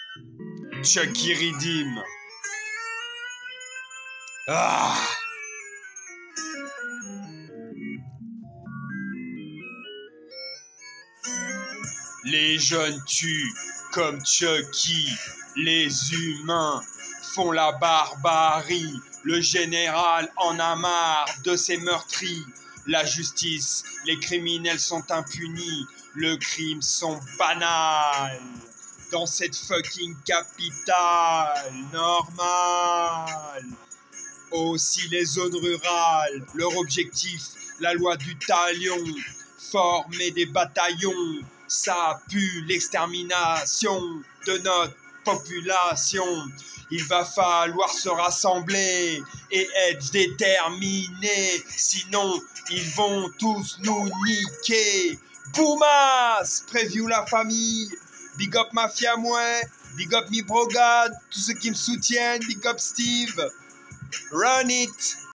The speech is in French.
Chucky Redeem. Ah! Les jeunes tuent comme Chucky. Les humains font la barbarie. Le général en a marre de ces meurtris. La justice, les criminels sont impunis. Le crime sont banals. Dans cette fucking capitale normale. Aussi les zones rurales, leur objectif, la loi du talion. Former des bataillons, ça pue l'extermination de notre population. Il va falloir se rassembler et être déterminés, sinon ils vont tous nous niquer. Boumas, preview la famille, big up Mafia Mouais, big up mi brogade, tous ceux qui me soutiennent, big up Steve, run it.